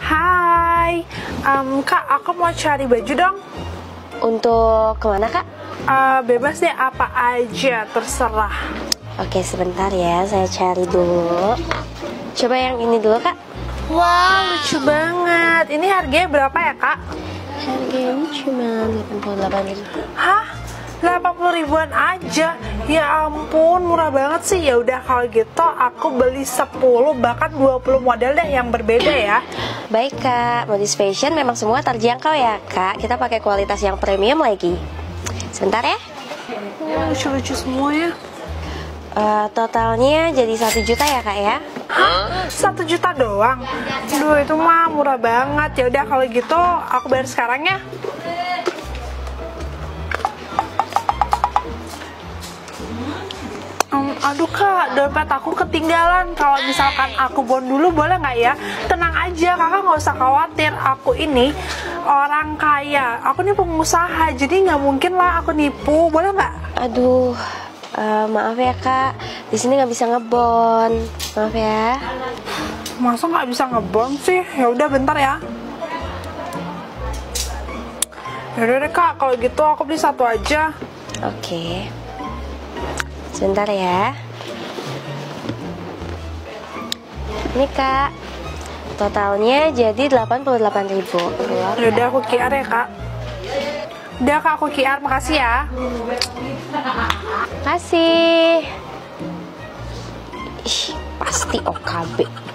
Hai, Kak, aku mau cari baju dong. Untuk kemana, Kak? Bebas deh, apa aja, terserah. Oke, sebentar ya, saya cari dulu. Coba yang ini dulu, Kak. Wow, lucu banget. Ini harganya berapa ya, Kak? Harganya cuma 88.000. Hah? 80 ribuan aja? Ya ampun, murah banget sih. Ya udah kalau gitu aku beli 10 bahkan 20 model deh yang berbeda ya. Baik, Kak. Modis fashion memang semua terjangkau ya, Kak. Kita pakai kualitas yang premium lagi. Sebentar ya. Lucu-lucu semua ya. Totalnya jadi 1 juta ya, Kak ya. Hah? 1 juta doang? Duh, itu mah murah banget. Ya udah kalau gitu aku bayar sekarang ya. Aduh Kak, dompet aku ketinggalan. Kalau misalkan aku bon dulu boleh nggak ya? Tenang aja, kakak nggak usah khawatir. Aku ini orang kaya. Aku ini pengusaha, jadi nggak mungkin lah aku nipu. Boleh nggak? Aduh, maaf ya, Kak. Di sini nggak bisa ngebon. Maaf ya. Masa nggak bisa ngebon sih? Ya udah bentar ya. Yaudah deh Kak, kalau gitu aku beli 1 aja. Oke. Sebentar ya. Ini, Kak. Totalnya jadi 88.000. Yaudah aku QR ya Kak. Udah Kak, aku QR, makasih ya. Kasih. Ih, pasti OKB.